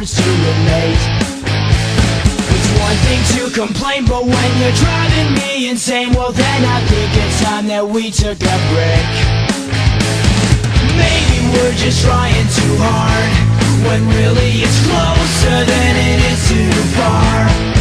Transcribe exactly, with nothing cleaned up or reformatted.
seems to relate. It's one thing to complain, but when you're driving me insane, well then I think it's time that we took a break. Maybe we're just trying too hard, when really it's closer than it is too far.